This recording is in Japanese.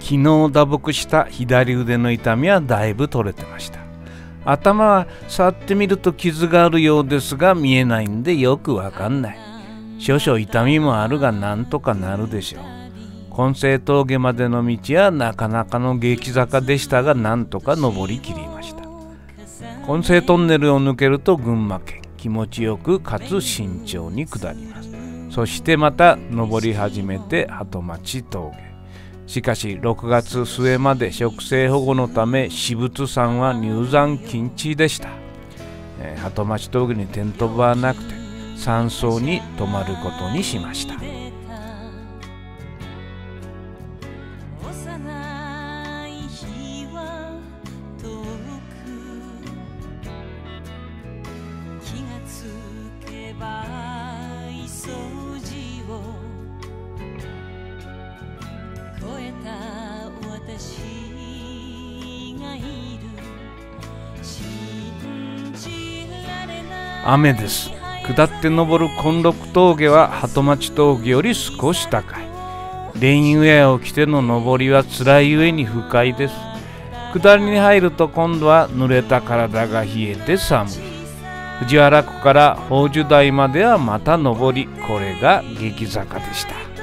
昨日打撲した左腕の痛みはだいぶ取れてました。頭は触ってみると傷があるようですが見えないんでよくわかんない。少々痛みもあるがなんとかなるでしょう。金星峠までの道はなかなかの激坂でしたがなんとか登りきりました。金星トンネルを抜けると群馬県、気持ちよくかつ慎重に下ります。そしてまた登り始めて鳩町峠。しかし6月末まで植生保護のため私物山は入山禁止でした。鳩町峠にテント場はなくて山荘に泊まることにしました。雨です。下って登る金六峠は鳩町峠より少し高い。レインウェアを着ての登りは辛い上に不快です。下りに入ると今度は濡れた体が冷えて寒い。藤原湖から宝珠台まではまた登り、これが激坂でした。